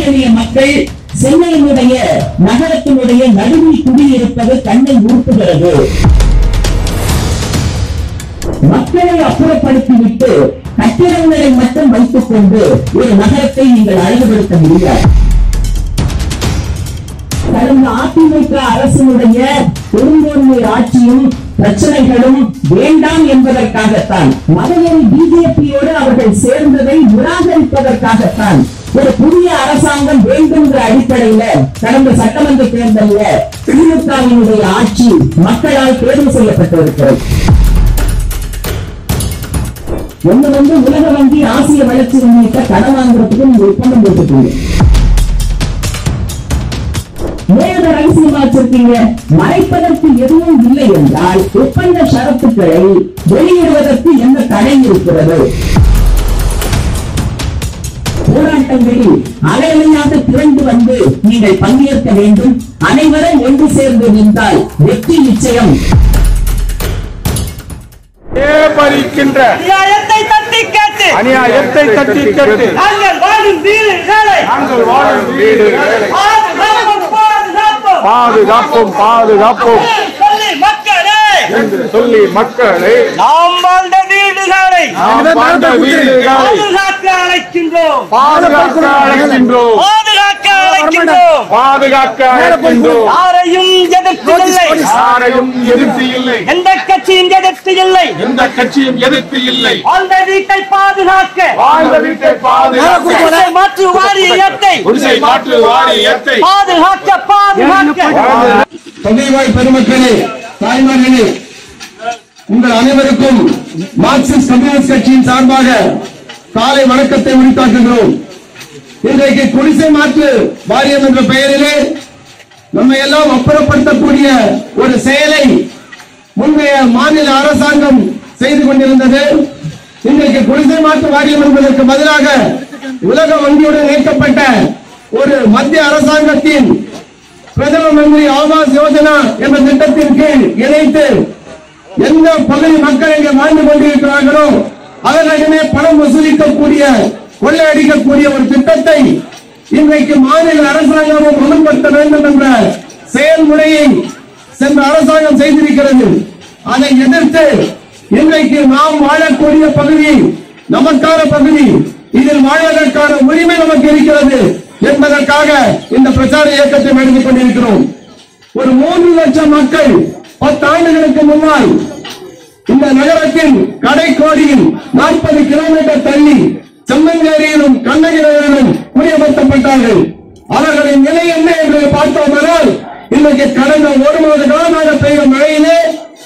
ஏழைய மக்கள் சென்னையினுடைய நகரத்தினுடைய நடுவில் குடியிருப்பது கண்ணை உறுத்துகிறது. மக்களை அப்புறப்படுத்திவிட்டு கட்டிடங்களை மட்டும் வைத்துக் கொண்டு ஒரு நகரத்தை நீங்கள் அழகுபடுத்த முடியாது. கடந்த அதிமுக அரசினுடைய பெரும்பான்மை ஆட்சியும் பிரச்சனைகளும் வேண்டாம் என்பதற்காகத்தான், மகளிர் பிஜேபியோடு அவர்கள் சேர்ந்ததை நிராகரிப்பதற்காகத்தான் ஒரு புதிய அரசாங்கம் வேண்டும் என்ற அடிப்படையில் கடந்த சட்டமன்ற தேர்தலில் திமுகவினுடைய ஆட்சி மக்களால் தேர்வு செய்யப்பட்டிருக்கிறது. ஒன்று உலக வங்கி ஆசிய வளர்ச்சி வங்கிட்ட கடன் வாங்குறதுக்கு நீங்க ஒப்பந்தம் போட்டுட்டீங்க. ஏழு ரகசியமா வச்சிருக்கீங்க. மறைப்பதற்கு எதுவும் இல்லை என்றால் ஒப்பந்த ஷரத்துக்களை வெளியிடுவதற்கு என்ன தடை இருக்கிறது? போராட்டங்களில் அலையலையாக திரண்டு வந்து நீங்கள் பங்கேற்க வேண்டும். அனைவரும் ஒன்று சேர்ந்து நின்றால் வெற்றி நிச்சயம். அநியாயத்தை தட்டி கேட்டு நாங்கள் வாழும் வீடுகளை பாதுகாப்போம் என்று சொல்லி மக்களை நாம் வாழ்ந்த வீடுகளை பாதுகாக்க அழைக்கின்றோம். யாரையும் எதிர்த்து இல்லை. எந்த கட்சியும் எதிர்த்து இல்லை. வாழ்ந்த வீட்டை பாதுகாக்க மாற்று வாரியத்தை பாதுகாக்க. தொகைவாய் பெருமக்களே, தாய்மார்களே, உங்கள் அனைவருக்கும் மார்க்சிஸ்ட் கம்யூனிஸ்ட் கட்சியின் சார்பாக காலை வணக்கத்தை உரித்தாக்குகிறோம். இன்றைக்கு குடிசை மாற்று வாரியம் என்ற பெயரிலே நம்மை எல்லாம் அப்புறப்படுத்தக்கூடிய ஒரு செயலை முந்தைய மாநில அரசாங்கம் செய்து கொண்டிருந்தது. இன்றைக்கு குடிசை மாற்று வாரியம் என்பதற்கு பதிலாக உலக வங்கியுடன் இணைக்கப்பட்ட ஒரு மத்திய அரசாங்கத்தின் பிரதம மந்திரி ஆவாஸ் யோஜனா என்ற திட்டத்தின் கீழ் இணைத்து எந்த பகுதி மக்கள் இங்கே வாழ்ந்து கொண்டிருக்கிறார்களோ அவர்களிடமே பணம் வசூலிக்கக்கூடிய, கொள்ளையடிக்கக்கூடிய ஒரு திட்டத்தை இன்றைக்கு மாநில அரசாங்கமும் அமல்படுத்த வேண்டும் என்ற செயல்முறையை சென்ற அரசாங்கம் செய்திருக்கிறது. அதை எதிர்த்து இன்றைக்கு நாம் வாழக்கூடிய பகுதி நமக்கான பகுதி, இதில் வாழ்வதற்கான உரிமை நமக்கு இருக்கிறது என்பதற்காக இந்த பிரச்சார இயக்கத்தை நடத்திக் கொண்டிருக்கிறோம். ஒரு 3 லட்சம் மக்கள் 10 ஆண்டுகளுக்கு முன்னால் இந்த நகரத்தின் கடைக்கோடியில் 40 கிலோமீட்டர் தள்ளி செம்மஞ்சேரியிலும் கண்ணகிரியிலும் குடியமர்த்தப்பட்டார்கள். அவர்களின் நிலை என்ன என்று பார்த்தோமானால், இன்றைக்கு கடந்த 1 மாத காலமாக பெய்த மழையிலே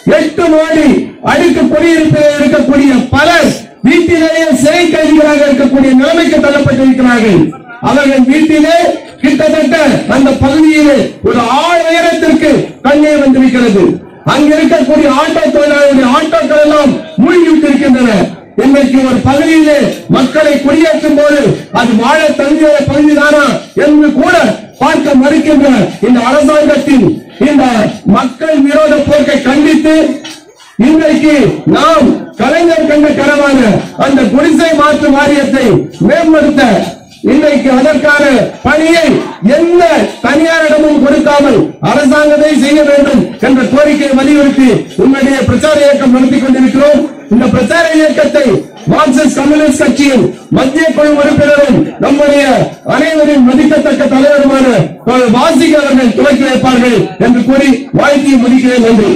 8 மாடி அடுக்கு குடியிருப்பில் இருக்கக்கூடிய பலர் வீட்டிலேயே சிறை கைதிகளாக இருக்கக்கூடிய நிலைமைக்கு தள்ளப்பட்டிருக்கிறார்கள். அவர்கள் வீட்டிலே கிட்டத்தட்ட அந்த பகுதியிலே ஒரு 6 உயரத்திற்கு தண்ணீர் வந்திருக்கிறது. அங்கு இருக்கக்கூடிய ஆட்டோ தொழிலாளர்களுடைய ஆட்டோக்கள் எல்லாம் மூழ்கிவிட்டிருக்கின்றன. இன்றைக்கு ஒரு பகுதியிலே மக்களை குடியேற்றும் போது அது வாழ தகுதிய பகுதிதானா என்று கூட பார்க்க மறுக்கின்ற இந்த அரசாங்கத்தின் இந்த மக்கள் விரோத போக்கை கண்டித்து இன்றைக்கு நாம் கலைஞர் கண்ட கனவான அந்த குடிசை மாற்று வாரியத்தை மேம்படுத்த இன்றைக்கு அதற்கான பணியை எந்த தனியாரிடமும் கொடுக்காமல் அரசாங்கத்தை செய்ய வேண்டும் என்ற கோரிக்கையை வலியுறுத்தி உங்களுடைய பிரச்சார இயக்கம் நடத்திக் கொண்டிருக்கிறோம். இந்த பிரச்சார இயக்கத்தை மார்க்சிஸ்ட் கம்யூனிஸ்ட் கட்சியின் மத்திய குழு உறுப்பினரும் நம்முடைய அனைவரின் மதிக்கத்தக்க தலைவருமான வாசிக அவர்கள் துவக்கி வைப்பார்கள் என்று கூறி வாழ்த்தி முடிக்கிறேன். நன்றி.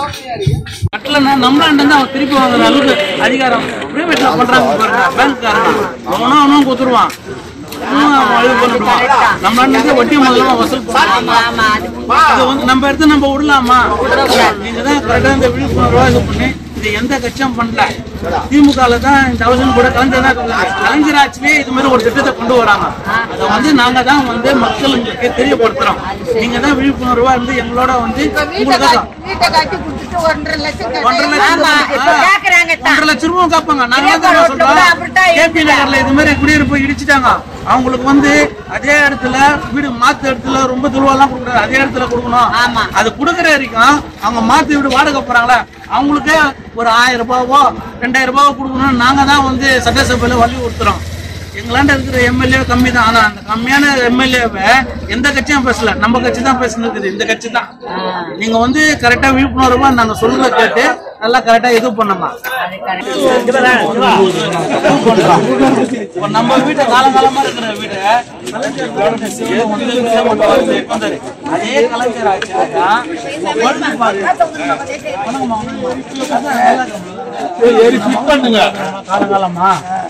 நம்மளாண்ட திருப்பி வாங்குற அளவுக்கு அதிகாரம் பிரைவேட்ல பண்றாங்க பாருங்க. பேங்க்காரன் அவனும் கொடுத்துருவான். நம்ம வட்டி முதல்ல வசூல் நம்ம எடுத்து நம்ம விடலாமா? நீங்க தான் கரெக்டா இந்த விழிப்புணர்வா இது பண்ணி இது எந்த கட்சியும் பண்ணல. திமுக தான் இந்த அவசரம் கூட கலைஞர் ஆட்சியிலே இது மாதிரி ஒரு திட்டத்தை கொண்டு வராங்க. அதை நாங்க தான் மக்களுக்கு தெரியப்படுத்துறோம். நீங்க தான் விழிப்புணர்வா இருந்து எங்களோட ₹1.5 லட்சம் ரூபாய் காப்பாங்க. நாங்க சொல்றோம் கேபி நகர்ல இது மாதிரி குடியிருப்பு இடிச்சுட்டாங்க. அவங்களுக்கு அதே இடத்துல வீடு மாத்து இடத்துல ரொம்ப துருவெல்லாம் கொடுக்குறாரு. அதே இடத்துல கொடுக்கணும். அது கொடுக்குற வரைக்கும் அவங்க மாத்து வீடு வாடகை போறாங்களா அவங்களுக்கு ஒரு 1000 ரூபாவோ 2000 ரூபாவோ கொடுக்கணும். நாங்க தான் சட்டசபையில வலியுறுத்துறோம். எங்களாண்ட இருக்கிற எம்எல்ஏ கம்மி தான். ஆனா அந்த கம்மியான எம்எல்ஏவை எந்த கட்சியும் பேசல, நம்ம கட்சி தான் பேசுனது. இந்த கட்சி தான். நீங்க வந்து கரெக்டா விழிப்புணர்வா நாங்க சொல்றத கேட்டு நல்லா கரெக்டா இது பண்ணமா. நம்ம வீட்டை காலகாலமா இருக்கிற வீட்டை அதே கலைஞர் காலகாலமா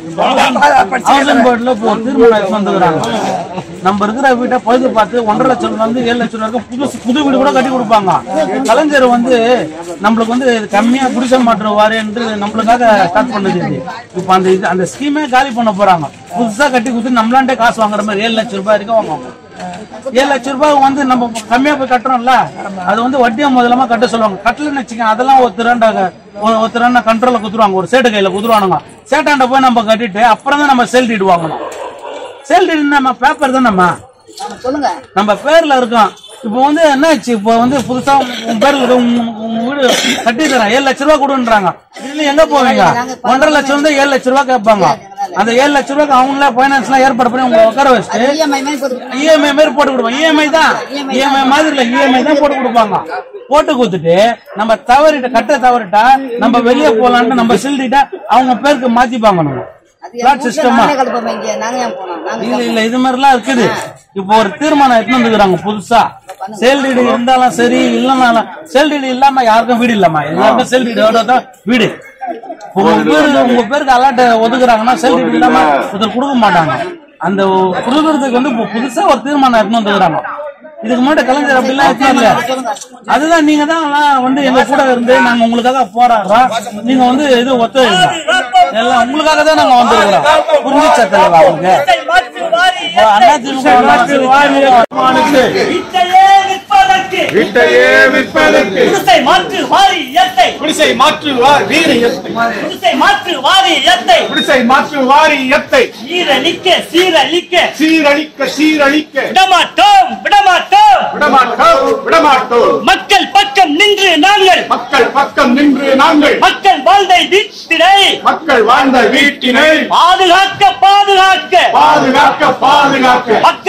நம்ம இருக்கிற வீட்டை பழுது பார்த்து 1.5 லட்சம் வந்து 7 லட்சம் வரைக்கும் புது வீடு கூட கட்டி கொடுப்பாங்க. கலைஞர் வந்து நம்மளுக்கு வந்து கம்மியா குடிசை மாற்றுவாரு என்று நம்மளுக்காக ஸ்டார்ட் பண்ணது. இப்ப அந்த ஸ்கீமே காலி பண்ண போறாங்க. புதுசா கட்டி கொடுத்து நம்மளாண்டே காசு வாங்குற மாதிரி 7 லட்சம் ரூபாய் வரைக்கும் வாங்குவாங்க. 7 லட்சம் ரூபாய் வந்து நம்ம கம்மியா போய் கட்டுறோம்ல, அது வந்து வட்டியா முதலமா கட்ட சொல்லுவாங்க. கட்டலன்னு வச்சுக்கோங்க, அதெல்லாம் ஒருத்தராண்ட கண்ட்ரோல குத்துருவாங்க, ஒரு சேட்டு கையில குத்துருவானுங்க. சேட்டாண்ட போய் நம்ம கட்டிட்டு அப்புறம் தான் நம்ம சேல் டீட் வாங்கணும். சேல் டீட் நம்ம பேப்பர் தான் நம்ம பேர்ல இருக்கோம். இப்போ வந்து என்னாச்சு, இப்போ வந்து புதுசா உங்க பேர்ல உங்க வீடு கட்டி தரேன் 7 லட்சம் ரூபாய் கொடுன்றாங்க. இதுல எங்க போவீங்க? 1.5 லட்சம் வந்து 7 லட்சம் ரூபாய் கேட்பாங்க. அந்த 7 லட்சம் ரூபாய்க்கு அவங்களே பைனான்ஸ் எல்லாம் ஏற்பாடு பண்ணி உங்களை உட்கார வச்சுட்டு இஎம்ஐ மாதிரி போட்டு கொடுப்பாங்க. இஎம்ஐ தான், இஎம்ஐ மாதிரி இல்ல, இஎம்ஐ தான் போட்டு கொடுப்பாங்க. போட்டு கொடுத்துட்டு நம்ம கட்ட தவறிட்டா நம்ம வெளியே போலான்ட்டு நம்ம சில்டிட்டா அவங்க பேருக்கு மாத்திப்பாங்க. நம்ம இல்ல இது மாதிரி எல்லாம் இருக்குது. இப்போ ஒரு தீர்மானம் எடுத்து வந்துக்கிறாங்க புதுசா. சேல்ரீடு இருந்தாலும் சரி இல்லனாலும், சேல்ரீடு இல்லாம யாருக்கும் வீடு இல்லமா, எல்லாருக்கும் சேல்ரீடு தான் வீடு. உங்க பேருக்கு அலாட் ஒதுக்குறாங்கன்னா சேல்ரீடு இல்லாம ஒருத்தர் கொடுக்க மாட்டாங்க. அந்த கொடுக்கறதுக்கு வந்து புதுசா ஒரு தீர்மானம் எடுத்து வந்துக்கிறாங்க. இதுக்கு முன்னாடி கலைஞர் அப்படிலாம் இல்ல. அதுதான் நீங்க தான் வந்து எங்க கூட இருந்து நாங்க உங்களுக்காக போராடுறோம். நீங்க வந்து இது ஒத்துழைங்க, எல்லாம் உங்களுக்காக தான் நாங்க வந்துருக்கிறோம். புரிஞ்சுச்சா தலைவா? அவங்க வீட்டையே விற்பதற்கு குடிசை மாற்று வாரியத்தை சீரழிக்க விடமாட்டோம். மக்கள் பக்கம் நின்று நாங்கள் மக்கள் வாழ்ந்த வீட்டினை பாதுகாக்க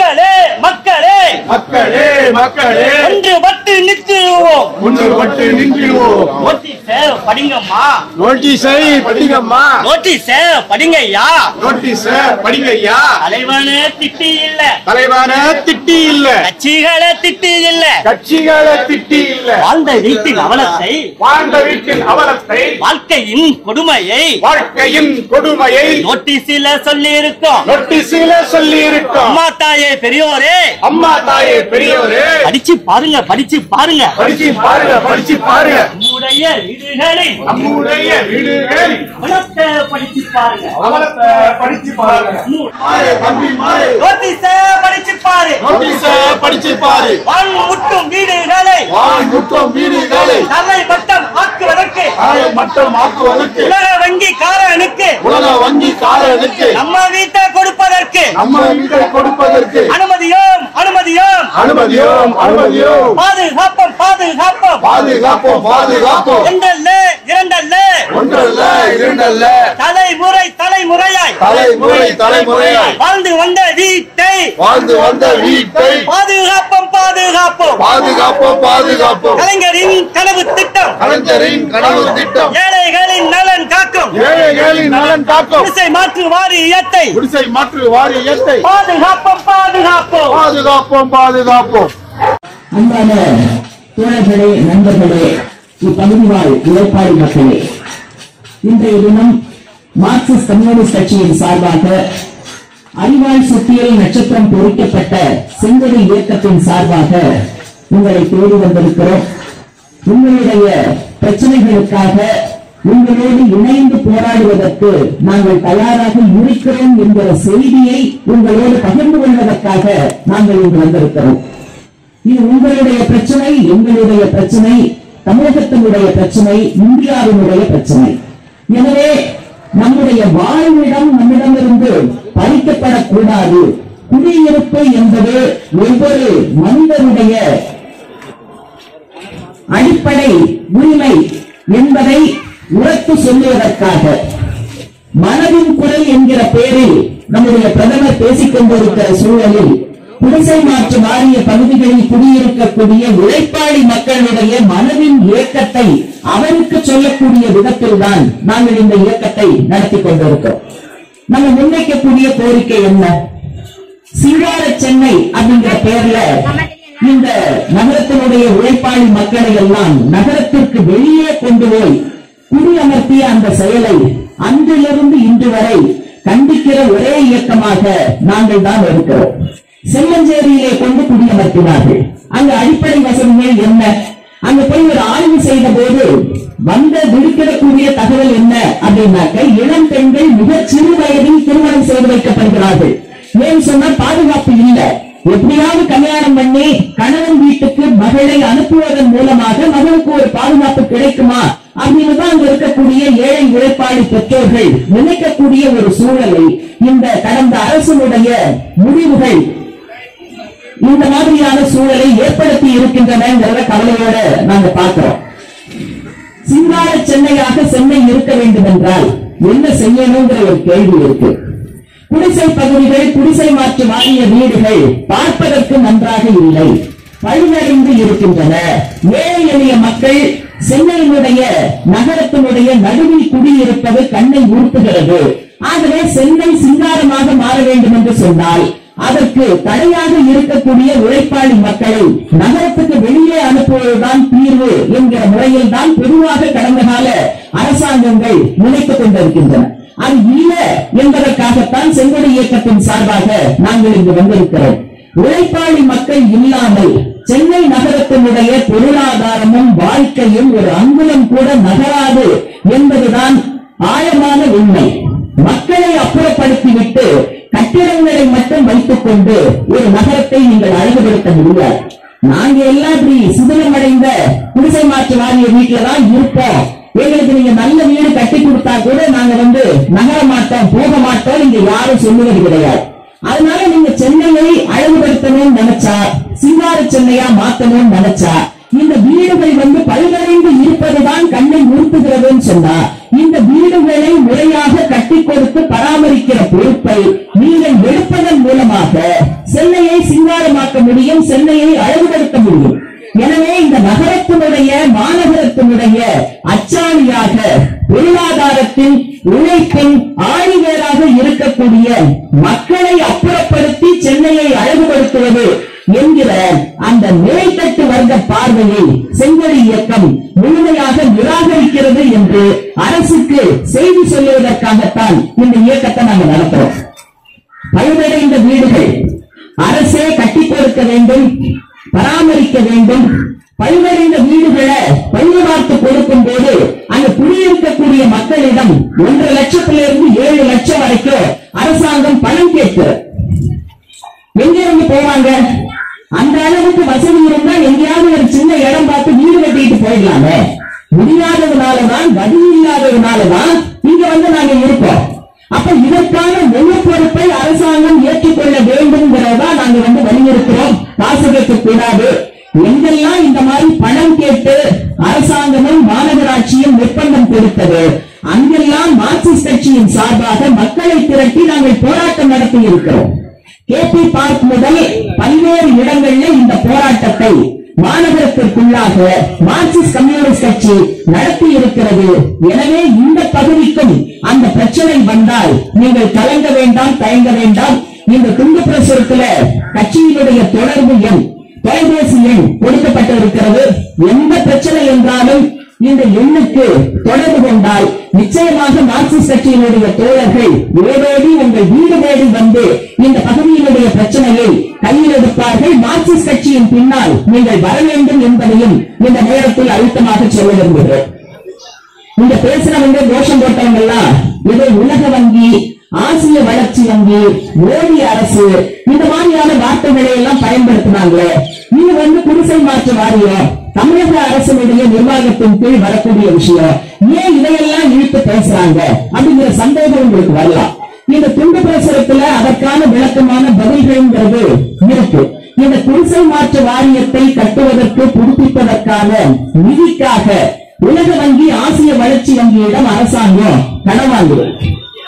மக்களே ஒன்றுபட்டு நிற்கிறோம். நோட்டீஸை படிங்கய்யா. தலைவனே திட்டி இல்ல, கட்சிகளே திட்டி இல்ல. வாழ்ந்த வீட்டின் அவலத்தை வாழ்க்கையின் கொடுமையை நோட்டீஸில சொல்லி இருக்கோம். அம்மா தாயே பெரியோரே படிச்சு பாருங்க. நம்முடைய வீடுகளில் அவலத்தை படிச்சு பாருங்க. படிச்சு பாரு. வான் முட்டும் வீடுகளை தலை மட்டம் ஆக்குவதற்கு உலக வங்கி காரனுக்கு நம்ம வீட்டை கொடுப்பதற்கு அனுமதியோம். பாதுகாப்போம். இரண்டல்ல தலைமுறையாய் வாழ்ந்து வந்த வீட்டை பாதுகாப்போம். கலைஞரின் கனவு திட்டம் ஏழைகளின் நலன் காக்கும். குடிசை மாற்று வாரியத்தை பாதுகாப்போம். அன்பான தோழர்களே, நண்பர்களே, இப்பகுதி வாழ் உழைப்பாளி மக்களே, இன்றைய தினம் மார்க்சிஸ்ட் கம்யூனிஸ்ட் கட்சியின் சார்பாக அறிவாள் சுத்தியில் நட்சத்திரம் பொறிக்கப்பட்ட செங்கொடி இயக்கத்தின் சார்பாக உங்களை தேடி வந்திருக்கிறோம். உங்களுடைய பிரச்சனைகளுக்காக உங்களோடு இணைந்து போராடுவதற்கு நாங்கள் தயாராக இருக்கிறோம் என்கிற செய்தியை உங்களோடு பகிர்ந்து கொள்வதற்காக நாங்கள் இங்கு வந்திருக்கிறோம். இது உங்களுடைய பிரச்சனை, எங்களுடைய பிரச்சனை, தமிழகத்தினுடைய பிரச்சனை, இந்தியாவினுடைய பிரச்சனை. எனவே நம்முடைய வாழ்விடம் நம்மிடமிருந்து பறிக்கப்படக்கூடாது. குடியிருப்பு என்பது ஒவ்வொரு மனிதனுடைய அடிப்படை உரிமை என்பதை உரத்து சொல்லுவதற்காக மனதின் குரல் என்கிற பெயரில் நம்முடைய பிரதமர் பேசிக் கொண்டிருக்கிற சூழலில் குடிசை மாற்று வாரிய பகுதிகளில் குடியிருக்கக்கூடிய உழைப்பாளி மக்களுடைய மனதின் இயக்கத்தை அவருக்கு சொல்லக்கூடிய விதத்தில் தான் நாங்கள் இந்த இயக்கத்தை நடத்தி கொண்டிருக்கிறோம். நம்ம முன்வைக்கக்கூடிய கோரிக்கை என்ன? சிங்கார சென்னை அப்படிங்கிற பெயர்ல இந்த நகரத்தினுடைய உழைப்பாளி மக்களை எல்லாம் நகரத்திற்கு வெளியே கொண்டு போய் குடியமர்த்திய அந்த செயலை அன்றிலிருந்து இன்று வரை கண்டிக்கிற ஒரே இயக்கமாக நாங்கள் தான் இருக்கிறோம். செல்லஞ்சேரியிலே கொண்டு குடியமர்த்தினார்கள். அங்கு அடிப்படை வசதிகள் என்ன? அங்க போய் ஒரு ஆய்வு செய்த போது வந்த விடுக்கிடக்கூடிய தகவல் என்ன அப்படின்னாக்க, இளம் பெண்கள் மிக சிறு வயதில் திருமணம் செய்து வைக்கப்படுகிறார்கள். ஏன் சொன்னா பாதுகாப்பு இல்லை. எப்படியாவது கல்யாணம் பண்ணி கணவன் வீட்டுக்கு மகளை அனுப்புவதன் மூலமாக மகளுக்கு ஒரு பாதுகாப்பு கிடைக்குமா அப்படின்னு தான் அங்க இருக்கக்கூடிய ஏழை உழைப்பாளி பெற்றோர்கள் நினைக்கக்கூடிய ஒரு சூழலை இந்த கடந்த அரசினுடைய முடிவுகள் இந்த மாதிரியான சூழலை ஏற்படுத்தி இருக்கின்றன கவலையோட நாங்க பார்க்கிறோம். சிங்கார சென்னையாக சென்னை இருக்க வேண்டும் என்றால் என்ன செய்யணுங்கிற ஒரு கேள்வி இருக்கு. குடிசை பகுதிகள், குடிசை மாற்று வாரிய வீடுகள் பார்ப்பதற்கு நன்றாக இல்லை, பழுதடைந்து இருக்கின்றன. ஏழை எளிய மக்கள் சென்னையினுடைய நகரத்தினுடைய நடுவில் குடியிருப்பது கண்ணை உறுத்துகிறது. ஆகவே சென்னை சிங்காரமாக மாற வேண்டும் என்று சொன்னால் அதற்கு தடையாக இருக்கக்கூடிய உழைப்பாளி மக்களை நகரத்துக்கு வெளியே அனுப்புவதுதான் தீர்வு என்கிற முறையில் தான் பொதுவாக கடந்த கால அரசாங்கங்கள் நினைத்துக் கொண்டிருக்கின்றன. அது இல்லை என்பதற்காகத்தான் செங்கோடு இயக்கத்தின் சார்பாக நாங்கள் இங்கு வந்திருக்கிறோம். உழைப்பாளி மக்கள் இல்லாமல் சென்னை நகரத்தினுடைய பொருளாதாரமும் வாழ்க்கையும் ஒரு அங்குலம் கூட நகராது என்பதுதான் ஆழமான உண்மை. மக்களை அப்புறப்படுத்திவிட்டு கட்டிடங்களை மட்டும் வைத்துக் கொண்டு ஒரு நகரத்தை நீங்கள் அழகுபடுத்த முடியாது. நாங்க எல்லாம் இப்படி சிதிலமடைந்த குடிசை மாற்று வாரிய வீட்டுலதான் இருப்போம். எங்களுக்கு நீங்க நல்ல வீடு கட்டி கொடுத்தா கூட நாங்க நகர மாட்டோம், போக மாட்டோம், நீங்க யாரும் சொல்லுவது கிடையாது. அதனால நீங்க சென்னையை அழகுபடுத்தணும்னு நினைச்சா, சிங்கார சென்னையா மாத்தணும்னு நினைச்சா, இந்த வீடுகள் பழுதடைந்து இருப்பதுதான் கண்ணை உறுத்துகிறதுன்னு சொன்னா, இந்த வீடுகளை முறையாக கட்டி கொடுத்து பராமரிக்கிற பொறுப்பை நீங்கள் எடுப்பதன் மூலமாக சென்னையை சிங்காரமாக்க முடியும், சென்னையை அழகுபடுத்த முடியும். எனவே இந்த நகரத்தினுடைய மாநகரத்தினுடைய அச்சாணியாக பொருளாதாரத்தின் உழைப்பின் ஆணிவேராக இருக்கக்கூடிய மக்களை அப்புறப்படுத்தி சென்னையை அழகுபடுத்துவது என்கிற அந்த மேல்தட்டு வர்க்க பார்வையை செங்கோடு இயக்கம் முழுமையாக நிராகரிக்கிறது என்று அரசுக்கு செய்தி சொல்லுவதற்காகத்தான் இந்த இயக்கத்தை நாங்கள் நடத்துறோம். பழுதடைந்த வீடுகள் அரசே கட்டி கொடுக்க வேண்டும், பராமரிக்க வேண்டும். பழுதடைந்த வீடுகளை பள்ளி பார்த்து கொடுக்கும் போது அங்கு குடியிருக்கக்கூடிய மக்களிடம் 1.5 லட்சத்திலிருந்து 7 லட்சம் வரைக்கும் அரசாங்கம் பணம் கேட்கிறது. எங்க இருந்து போவாங்க? அந்த அளவுக்கு வசதி இருந்தா எங்கேயாவது ஒரு சின்ன இடம் பார்த்து வீடு கட்டிட்டு போயிடலாமே. முடியாததுனாலதான், வழி இல்லாததுனாலதான் இங்க நாங்க இருக்கோம். அப்ப இதற்கான முழு பொறுப்பை அரசாங்கம் ஏற்றுக்கொள்ள வேண்டும்ங்கிறதா நாங்க வலியுறுத்துறோம். காசு கேட்க கூடாது. எங்கெல்லாம் இந்த மாதிரி பணம் கேட்டு அரசாங்கமும் மாநகராட்சியும் ஒப்பந்தம் கொடுத்தது, அங்கெல்லாம் மார்க்சிஸ்ட் கட்சியின் சார்பாக மக்களை திரட்டி நாங்கள் போராட்டம் நடத்தி இருக்கிறோம். கேபி பார்க் முதல் பல்வேறு இடங்களில் இந்த போராட்டத்தை மாநகரத்திற்குள்ளாக மார்க்சிஸ்ட் கம்யூனிஸ்ட் கட்சி நடத்தி இருக்கிறது. எனவே இந்த பகுதிக்கும் அந்த பிரச்சனை வந்தால் நீங்கள் கலங்க வேண்டாம், தயங்க வேண்டாம். இந்த துண்டு பிரசுரத்தில் கட்சியினுடைய தொடர்பு எண், தொலைபேசி எண் கொடுக்கப்பட்டிருக்கிறது. எந்த பிரச்சனை என்றாலும் இந்த எண்ணுக்கு தொடர்பு கொண்டால் நிச்சயமாக மார்க்சிஸ்ட் கட்சியினுடைய தோழர்கள் ஓடோடி உங்கள் வீடு தேடி இந்த பகுதியினுடைய பிரச்சனையை கையில் எடுப்பார்கள். மார்க்சிஸ்ட் கட்சியின் பின்னால் நீங்கள் வர வேண்டும் என்பதையும் இந்த நேரத்தில் அழுத்தமாக சொல்ல விரும்புகிறேன். இந்த பேசுறவங்க கோஷம் போட்டவங்க எல்லாம் ஏதோ உலக வங்கி, ஆசிய வளர்ச்சி வங்கி, மோடி அரசு இந்த மாதிரியான வார்த்தைகளை எல்லாம் பயன்படுத்தினாங்க. இது குடிசை மாற்று வாரியம் தமிழக அரசினுடைய நிர்வாகத்தின் கீழ் வரக்கூடிய விஷயம். ஏன் இதையெல்லாம் இழுத்து பேசுறாங்க அப்படிங்கிற சந்தேகம் உங்களுக்கு வரலாம். இந்த துண்டு பிரசுரத்துல அதற்கான விளக்கமான பதில்கள்ங்கிறது இருக்கு. இந்த குடிசை மாற்று வாரியத்தை கட்டுவதற்கு புதுப்பிப்பதற்கான நிதிக்காக உலக வங்கி, ஆசிய வளர்ச்சி வங்கியிடம் அரசாங்கம் கடன் வாங்குது.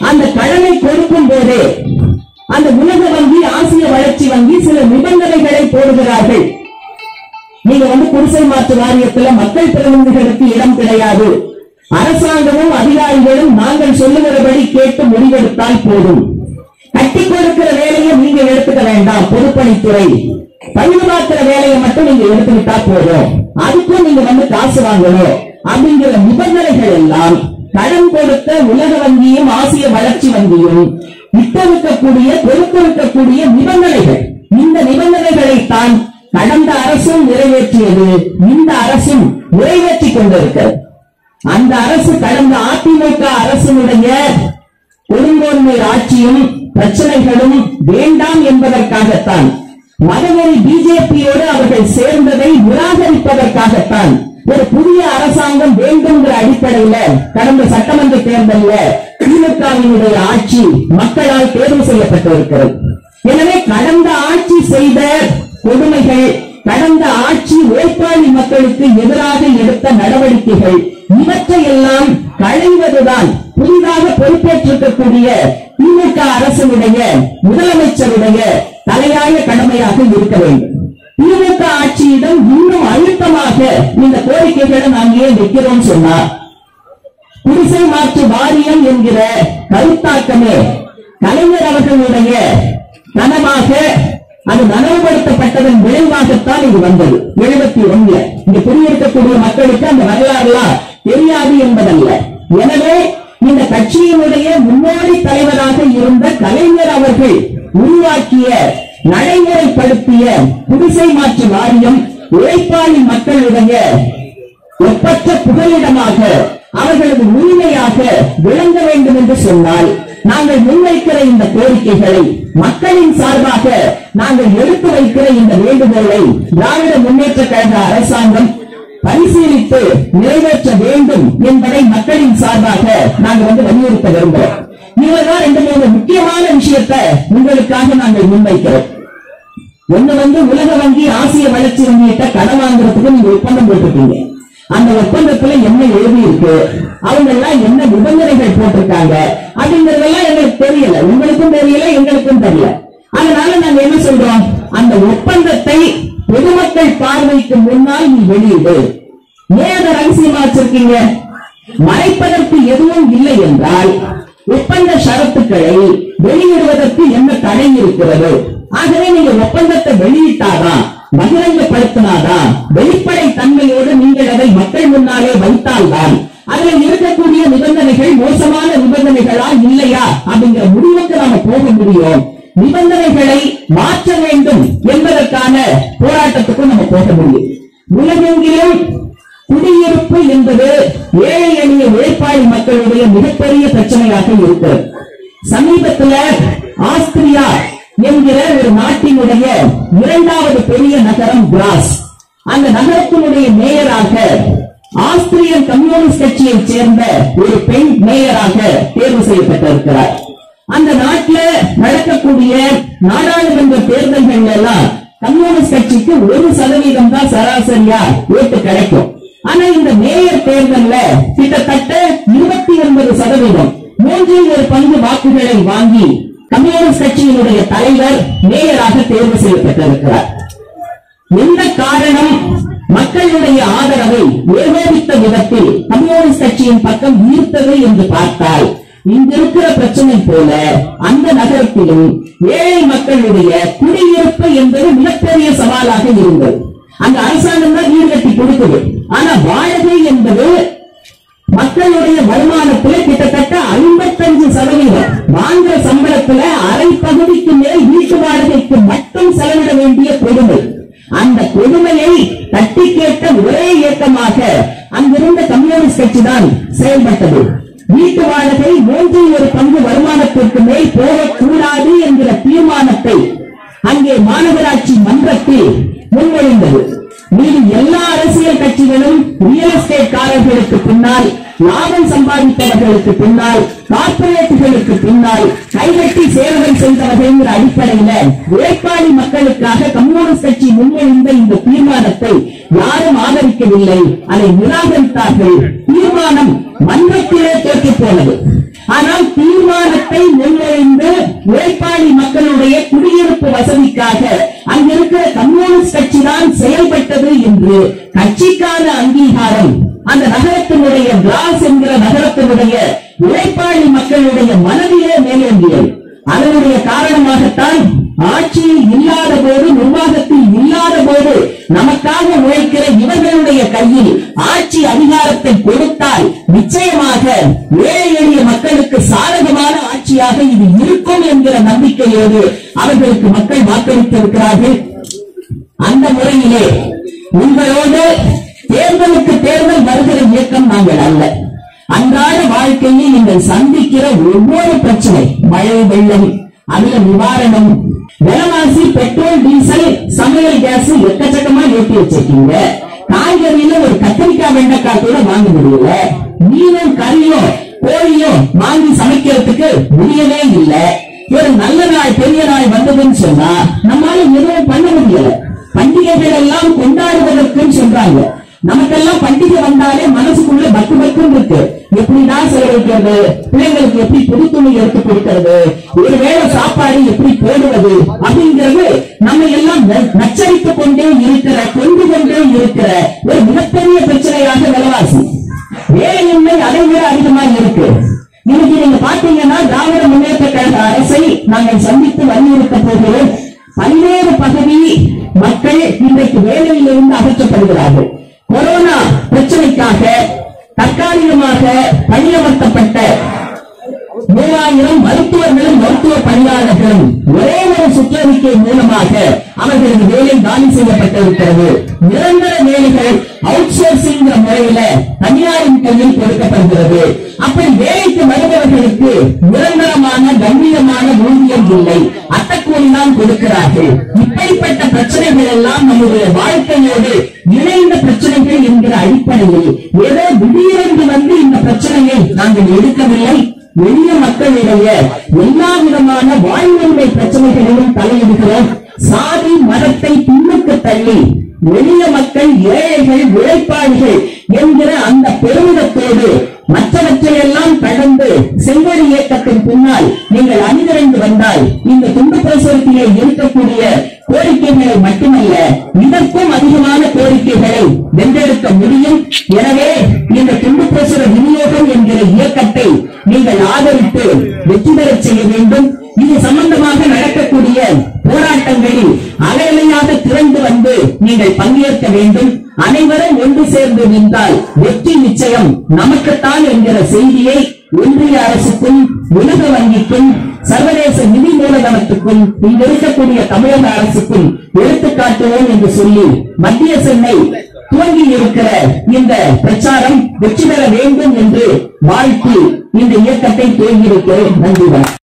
அந்த கடனை கொடுக்கும் போதே அந்த உலக வங்கி, ஆசிய வளர்ச்சி வங்கி சில நிபந்தனைகளை போடுகிறார்கள். நீங்க குடிசை மாற்று வாரியத்தில் மக்கள் பிரதிநிதிகளுக்கு இடம் கிடையாது, அரசாங்கமும் அதிகாரிகளும் நாங்கள் சொல்லுகிறபடி கேட்டு முடிவெடுத்தால் போதும், கட்டி கொடுக்கிற வேலையை நீங்க எடுத்துக்க வேண்டாம், பொதுப்பணித்துறை பழுது பார்க்கிற வேலையை மட்டும் நீங்க எடுத்துக்கிட்டா போதும், அதுக்கும் நீங்க காசு வாங்கணும் அப்படிங்கிற நிபந்தனைகள் எல்லாம் கடன் கொடுத்த உலக வங்கியும் ஆசிய வளர்ச்சி வங்கியும் இட்டிருக்கக்கூடிய கொடுத்திருக்கக்கூடிய நிபந்தனைகள். இந்த நிபந்தனைகளைத்தான் கடந்த அரசும் நிறைவேற்றியது, இந்த அரசும் நிறைவேற்றிக் கொண்டிருக்கிறது. அந்த அரசு கடந்த அதிமுக அரசினுடைய கொடுங்கோன்மை ஆட்சியும் பிரச்சனைகளும் வேண்டாம் என்பதற்காகத்தான், மதவெறி பிஜேபியோடு அவர்கள் சேர்ந்ததை நிராகரிப்பதற்காகத்தான் ஒரு புதிய அரசாங்கம் வேண்டும்ங்கிற அடிப்படையில் கடந்த சட்டமன்ற தேர்தலில் திமுகவினுடைய ஆட்சி மக்களால் தேர்வு செய்யப்பட்டிருக்கிறது. எனவே கடந்த ஆட்சி செய்த கொடுமைகள், கடந்த ஆட்சி உழைப்பாளி மக்களுக்கு எதிராக எடுத்த நடவடிக்கைகள், இவற்றையெல்லாம் களைவதுதான் புதிதாக பொறுப்பேற்றிருக்கக்கூடிய திமுக அரசினுடைய முதலமைச்சருடைய தலையாய கடமையாக இருக்க வேண்டும். திமுக ஆட்சியிடம் இன்னும் அழுத்தமாக இந்த கோரிக்கைகளை நாம் ஏன் வைக்கிறோம் சொன்னார், குடிசை மாற்று வாரியம் என்கிற கருத்தாக்கமே கலைஞர் அவர்களுடைய கனவாக அது நனவுபடுத்தப்பட்டதன் விளைவாகத்தான் இது வந்தது. 71 இங்க குடியிருக்கக்கூடிய மக்களுக்கு அந்த வரலாறுலாம் தெரியாது என்பதல்ல. எனவே இந்த கட்சியினுடைய முன்னோடி தலைவராக இருந்த கலைஞர் அவர்கள் உருவாக்கிய, நடைமுறைப்படுத்திய குடிசை மாற்று வாரியம் உழைப்பாளி மக்களுடைய ஒப்பற்ற புகலிடமாக, அவர்களது உரிமையாக விளங்க வேண்டும் என்று சொன்னால், நாங்கள் முன்வைக்கிற இந்த கோரிக்கைகளை, மக்களின் சார்பாக நாங்கள் எடுத்து வைக்கிற இந்த வேண்டுகோளை திராவிட முன்னேற்ற கழக அரசாங்கம் பரிசீலித்து நிறைவேற்ற வேண்டும் என்பதை மக்களின் சார்பாக நாங்கள் வலியுறுத்த விரும்புகிறோம். இதுதான் 2-3 முக்கியமான விஷயத்தை உங்களுக்காக நாங்கள் முன்வைக்கிறோம். ஒண்ணு உலக வங்கி, ஆசிய வளர்ச்சி வங்கிட்ட கடன் வாங்குறதுக்கு நீங்க ஒப்பந்தம் போட்டிருக்கீங்க. அந்த ஒப்பந்தத்துல என்ன எழுதி இருக்கு, அவங்க எல்லாம் என்ன நிபந்தனைகள் போட்டிருக்காங்க அப்படிங்கறதெல்லாம் எங்களுக்கு தெரியல, உங்களுக்கும் தெரியல, எங்களுக்கும் தெரியல. அதனால நாங்க என்ன சொல்றோம், அந்த ஒப்பந்தத்தை பொதுமக்கள் பார்வைக்கு முன்னால் நீ வெளியிடு. ஏன் அதை ரகசியமா வச்சிருக்கீங்க? மறைப்பதற்கு எதுவும் இல்லை என்றால் ஒப்பந்த ஷரத்துக்களை வெளியிடுவதற்கு என்ன தடை இருக்கிறது? ஆகவே நீங்க ஒப்பந்தத்தை வெளியிட்டாதான், பகிரங்கப்படுத்தினாதான், வெளிப்படை தன்மையோடு நீங்கள் அதை மக்கள் முன்னாலே வைத்தால்தான் அதில் இருக்கக்கூடிய நிபந்தனைகள் மோசமான நிபந்தனைகளா இல்லையா அப்படிங்கிற முடிவுக்கு நாம போக முடியும். நிபந்தனைகளை மாற்ற வேண்டும் என்பதற்கான போராட்டத்துக்கும் நம்ம போக முடியும். உலகெங்கிலும் குடியிருப்பு என்பது ஏழை எளிய உழைப்பாளி மக்களுடைய மிகப்பெரிய பிரச்சனையாக இருக்கிறது. சமீபத்தில் ஆஸ்திரியா என்கிற ஒரு நாட்டினுடைய 2வது பெரிய நகரம் கிராஸ், அந்த நகரத்தினுடைய மேயராக ஆஸ்திரியன் கம்யூனிஸ்ட் கட்சியைச் சேர்ந்த ஒரு பெண் மேயராக தேர்வு செய்யப்பட்டிருக்கிறார். அந்த நாட்டில் நடக்கக்கூடிய நாடாளுமன்ற தேர்தல்கள் எல்லாம் கம்யூனிஸ்ட் கட்சிக்கு 1% தான் சராசரியா ஓட்டு கிடைக்கும். ஆனா இந்த மேயர் தேர்தலில் கிட்டத்தட்ட 29%, 1/3 வாக்குகளை வாங்கி கம்யூனிஸ்ட் கட்சியினுடைய தலைவர் மேயராக தேர்வு செய்யப்பட்டிருக்கிறார். எந்த காரணம் மக்களுடைய ஆதரவை ஏகோபித்த விதத்தில் கம்யூனிஸ்ட் கட்சியின் பக்கம் ஈர்த்தது என்று பார்த்தால், இங்கிருக்கிற பிரச்சனை போல அந்த நகரத்திலும் ஏழை மக்களுடைய குடியிருப்பு என்பது மிகப்பெரிய சவாலாக இருந்தது. அந்த அரசாங்கம் தான் வீடு கட்டி கொடுத்தது. ஆனா வாடகை என்பது மக்களுடைய வருமானத்தில் கிட்டத்தட்ட 55%, வாங்குற சம்பளத்துல அரை பகுதிக்கு மேல் வீட்டு வாடகைக்கு மட்டும் செலவிட வேண்டிய கொடுமை. அந்த கொடுமையை தட்டி கேட்ட ஒரே இயக்கமாக அங்கிருந்த கம்யூனிஸ்ட் கட்சி தான் செயல்பட்டது. வீட்டு வாடகை 1/3 வருமானத்திற்கு மேல் போகக்கூடாது என்கிற தீர்மானத்தை அங்கே மாநகராட்சி மன்றத்தில் முன்மொழிந்தது. மீது எல்லா அரசியல் கட்சிகளும் ரியல் எஸ்டேட் காரர்களுக்கு பின்னால், லாபம் சம்பாதித்தவர்களுக்கு பின்னால், கார்பரேட்டுகளுக்கு பின்னால் கைகட்டி சேவைகள் செய்தவர்கள் அடிப்படையில் உழைப்பாளி மக்களுக்காக கம்யூனிஸ்ட் கட்சி முன்மொழிந்த இந்த தீர்மானத்தை யாரும் ஆதரிக்கவில்லை, அதை நிராகரித்தார்கள். தீர்மானம் மன்றத்திலே தோற்று போனது. ஆனால் தீர்மான வசதிக்காக அங்கிருக்கிற கம்யூனிஸ்ட் கட்சி தான் செயல்பட்டது என்று கட்சிக்கான அங்கீகாரம் அந்த நகரத்தினுடைய கிளாஸ் என்கிற நகரத்தினுடைய உழைப்பாளி மக்களுடைய மனதிலே மேலோங்கியது. அதனுடைய காரணமாகத்தான் ஆட்சியில் இல்லாத போது, நிர்வாகத்தில் இல்லாத போது நமக்காக உழைக்கிற இவர்களுடைய கையில் ஆட்சி அதிகாரத்தை கொடுத்தால் நிச்சயமாக ஏழை எளிய மக்களுக்கு சாதகமான ஆட்சியாக இது இருக்கும் என்கிற நம்பிக்கையோடு அவர்களுக்கு மக்கள் வாக்களித்திருக்கிறார்கள். அந்த முறையிலே உங்களோடு தேர்தலுக்கு தேர்தல் வருகிற இயக்கம் நாங்கள் அல்ல. அன்றாட வாழ்க்கையில் நீங்கள் சந்திக்கிற ஒவ்வொரு பிரச்சனை, மழை வெள்ளம், அதுல நிவாரணம், விலைவாசி, பெட்ரோல் டீசல், சமையல் கேஸ் எக்கச்சக்கமா ஏற்றி வச்சிருக்கீங்க. காய்கறியில ஒரு கத்திரிக்காய் வெண்டைக்காய் கூட வாங்க முடியல. மீனும் கறியும் கோழியும் வாங்கி சமைக்கிறதுக்கு முடியவே இல்லை. ஒரு நல்ல நாள் பெரிய நாள் வந்ததுன்னு சொன்னா நம்மால எதுவும் பண்ண முடியல. பண்டிகைகள் எல்லாம் கொண்டாடுவதற்குன்னு சொல்றாங்க. நமக்கெல்லாம் பண்டிகை வந்தாலே மனசுக்குள்ள பக்கு பக்குன்னு இருக்கு. எப்படிதான் செலவழிக்கிறது, பிள்ளைங்களுக்கு எப்படி புது துணி எடுத்து கொடுக்கிறது, ஒருவேளை சாப்பாடு எப்படி போடுவது அப்படிங்கிறது நம்ம எல்லாம் நச்சரித்துக் கொண்டே இருக்கிற, கொண்டு கொண்டே இருக்கிற ஒரு மிகப்பெரிய பிரச்சனையாக விலைவாசி, வேலையின்மை அதை விட அதிகமாக இருக்கு. இன்னைக்கு நீங்க பாத்தீங்கன்னா திராவிட முன்னேற்ற கழக அரசை நாங்கள் சந்தித்து வலியுறுத்த போகிறோம். பல்வேறு பகுதி மக்கள் இன்றைக்கு வேலையிலிருந்து அகற்றப்படுகிறார்கள். கொரோனா பிரச்சனைக்காக தற்காலிகமாக பணியமர்த்தப்பட்ட 3000 மருத்துவர்களும் மருத்துவ பணியாளர்களும் ஒரே ஒரு சுற்றறிக்கை மூலமாக அவர்களது வேலை காலி செய்யப்பட்டிருக்கிறது. நிரந்தர வேலைகள் அவுட் சோர்சிங் முறையில தனியாரின் கையில் கொடுக்கப்படுகிறது. அப்படி வேலைக்கு வருபவர்களுக்கு நிரந்தரமான கண்ணியமான ஊதியம் இல்லை, அட்டக்கூலி தான் கொடுக்கிறார்கள். இப்படிப்பட்ட பிரச்சனைகள் எல்லாம் நம்முடைய வாழ்க்கையோடு இணைந்த பிரச்சனைகள் என்கிற அடிப்படையில் ஏதோ திடீரென்று வந்து இந்த பிரச்சனையை நாங்கள் எடுக்கவில்லை. எளிய மக்களுடைய எல்லா விதமான வாழ்வுரிமை பிரச்சனைகளிலும் தலையிடுகிறோம். சாதி மதத்தை பின்னுக்கு தள்ளி எளிய மக்கள், ஏழைகள், உழைப்பாளிகள் என்கிற அந்த பெருமிதத்தோடு மற்றவற்றையெல்லாம் கடந்து செங்கோடி இயக்கத்தின் பின்னால் நீங்கள் அணிதிரண்டு வந்தால் இந்த துண்டு பிரசுரத்திலே இருக்கக்கூடிய கோரிக்கைகளை மட்டுமல்ல, இதற்கும் அதிகமான கோரிக்கைகளை வென்றெடுக்க முடியும். எனவே இந்த துண்டு பிரசுர விநியோகம் என்கிற இயக்கத்தை நீங்கள் ஆதரித்து வெற்றி பெறச் செய்ய வேண்டும். இது சம்பந்தமாக நடக்கக்கூடிய போராட்டங்களில் அலையலையாக திரண்டு வந்து நீங்கள் பங்கேற்க வேண்டும். அனைவரும் ஒன்று சேர்ந்து நின்றால் வெற்றி நிச்சயம் நமக்குத்தான் என்கிற செய்தியை ஒன்றிய அரசுக்கும், உலக வங்கிக்கும், சர்வதேச நிதி மூலதனத்துக்கும், இங்கு இருக்கக்கூடிய தமிழக அரசுக்கும் எடுத்துக்காட்டுவோம் என்று சொல்லி மத்திய சென்னை துவங்கி இருக்கிற இந்த பிரச்சாரம் வெற்றி பெற வேண்டும் என்று வாழ்த்தி இந்த இயக்கத்தை துவங்கியிருக்கிறேன். நன்றி.